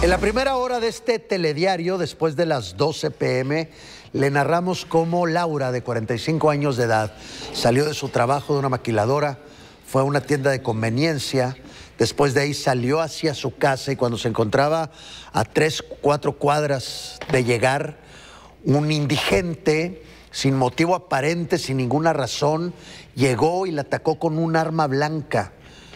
En la primera hora de este telediario, después de las 12 p.m., le narramos cómo Laura, de 45 años de edad, salió de su trabajo de una maquiladora, fue a una tienda de conveniencia, después de ahí salió hacia su casa y cuando se encontraba a 3, 4 cuadras de llegar, un indigente, sin motivo aparente, sin ninguna razón, llegó y la atacó con un arma blanca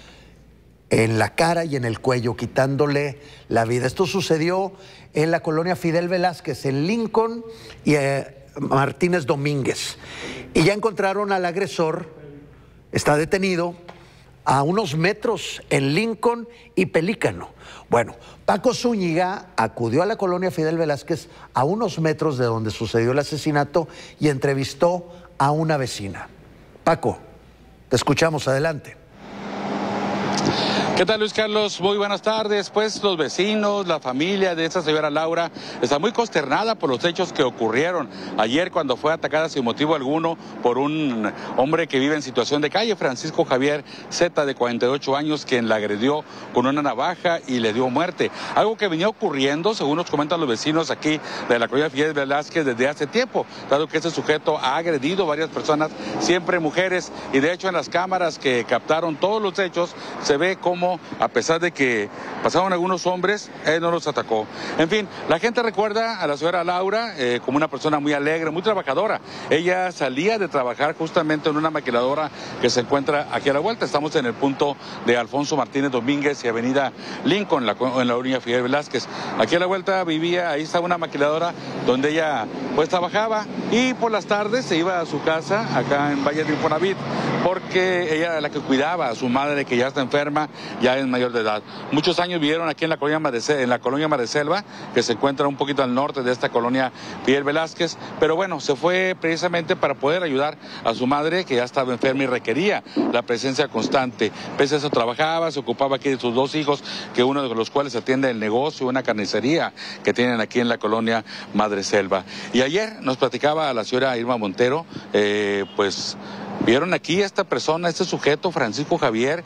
en la cara y en el cuello, quitándole la vida. Esto sucedió en la colonia Fidel Velázquez, en Lincoln y Martínez Domínguez. Y ya encontraron al agresor, está detenido a unos metros en Lincoln y Pelícano. Bueno, Paco Zúñiga acudió a la colonia Fidel Velázquez a unos metros de donde sucedió el asesinato y entrevistó a una vecina. Paco, te escuchamos, adelante. ¿Qué tal, Luis Carlos? Muy buenas tardes. Pues los vecinos, la familia de esta señora Laura está muy consternada por los hechos que ocurrieron ayer cuando fue atacada sin motivo alguno por un hombre que vive en situación de calle, Francisco Javier Z, de 48 años, quien la agredió con una navaja y le dio muerte. Algo que venía ocurriendo, según nos comentan los vecinos aquí de la colonia Fidel Velázquez, desde hace tiempo, dado que este sujeto ha agredido a varias personas, siempre mujeres, y de hecho en las cámaras que captaron todos los hechos se ve cómo, a pesar de que pasaron algunos hombres, él no los atacó. En fin, la gente recuerda a la señora Laura como una persona muy alegre, muy trabajadora. Ella salía de trabajar justamente en una maquiladora que se encuentra aquí a la vuelta. Estamos en el punto de Alfonso Martínez Domínguez y avenida Lincoln, en la orilla Fidel Velázquez. Aquí a la vuelta vivía, ahí está una maquiladora donde ella pues trabajaba y por las tardes se iba a su casa acá en Valle de Infonavit, porque ella era la que cuidaba a su madre, que ya está enferma, ya es mayor de edad. Muchos años vivieron aquí en la colonia Madreselva, que se encuentra un poquito al norte de esta colonia Fidel Velázquez, pero bueno, se fue precisamente para poder ayudar a su madre, que ya estaba enferma y requería la presencia constante. Pese a eso trabajaba, se ocupaba aquí de sus 2 hijos, que uno de los cuales atiende el negocio, una carnicería que tienen aquí en la colonia Madreselva. Y ayer nos platicaba a la señora Irma Montero, pues vieron aquí a esta persona, este sujeto, Francisco Javier,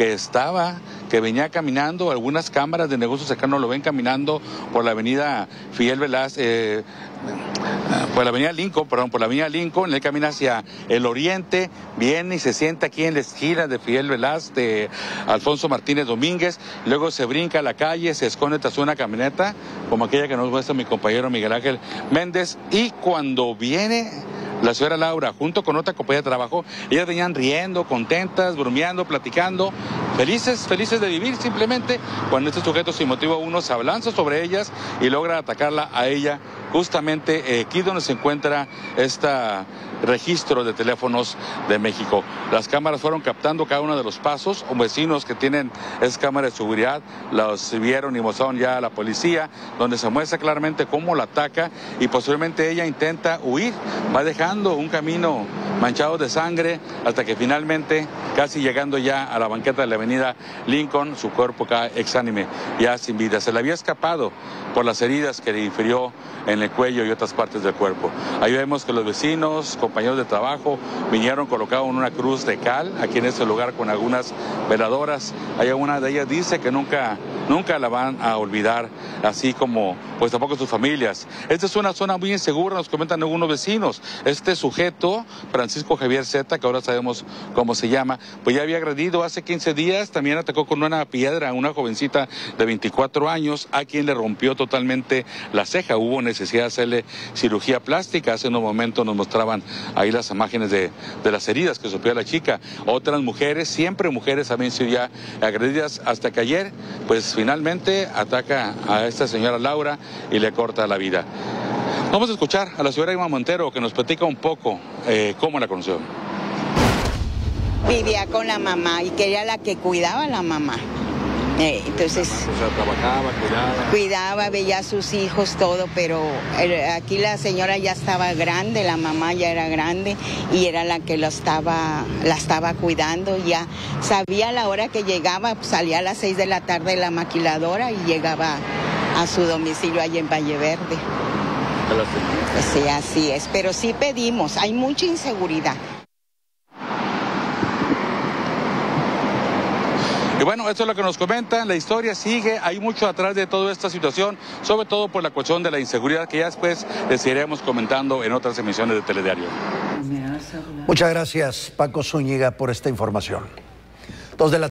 que venía caminando. Algunas cámaras de negocios cercanos lo ven caminando por la avenida Fidel Velázquez, por la avenida Lincoln, él camina hacia el oriente, viene y se sienta aquí en la esquina de Fidel Velázquez, de Alfonso Martínez Domínguez, luego se brinca a la calle, se esconde tras una camioneta, como aquella que nos muestra mi compañero Miguel Ángel Méndez, y cuando viene la señora Laura, junto con otra compañera de trabajo, ellas venían riendo, contentas, bromeando, platicando, felices de vivir, simplemente, cuando este sujeto sin motivo uno se abalanza sobre ellas y logra atacarla a ella, justamente aquí donde se encuentra este registro de teléfonos de México. Las cámaras fueron captando cada uno de los pasos. Vecinos que tienen esas cámaras de seguridad los vieron y mostraron ya a la policía, donde se muestra claramente cómo la ataca y posteriormente ella intenta huir, va dejando un camino manchado de sangre hasta que finalmente, casi llegando ya a la banqueta de la avenida Lincoln, su cuerpo cae exánime, ya sin vida. Se le había escapado por las heridas que le infirió en el cuello y otras partes del cuerpo. Ahí vemos que los vecinos, compañeros de trabajo, vinieron, colocaron una cruz de cal aquí en este lugar con algunas veladoras. Hay una de ellas dice que nunca la van a olvidar, así como pues tampoco sus familias. Esta es una zona muy insegura, nos comentan algunos vecinos. Este sujeto, Francisco Javier Z, que ahora sabemos cómo se llama, pues ya había agredido hace 15 días, también atacó con una piedra a una jovencita de 24 años, a quien le rompió totalmente la ceja. Hubo necesidad de hacerle cirugía plástica. Hace unos momentos nos mostraban ahí las imágenes de las heridas que sufrió la chica. Otras mujeres, siempre mujeres, habían sido ya agredidas, hasta que ayer, pues finalmente ataca a esta señora Laura y le corta la vida. Vamos a escuchar a la señora Irma Montero, que nos platica un poco cómo la conoció. Vivía con la mamá y que era la que cuidaba a la mamá. Entonces, O sea, trabajaba, cuidaba, veía a sus hijos, todo, pero aquí la señora ya estaba grande, la mamá ya era grande y era la que la estaba cuidando. Ya sabía la hora que llegaba, pues salía a las 6 de la tarde de la maquiladora y llegaba a su domicilio allí en Valle Verde. Sí, así es, pero sí pedimos, hay mucha inseguridad. Y bueno, esto es lo que nos comentan, la historia sigue, hay mucho atrás de toda esta situación, sobre todo por la cuestión de la inseguridad que ya después les iremos comentando en otras emisiones de Telediario. Muchas gracias, Paco Zúñiga, por esta información. 2 de la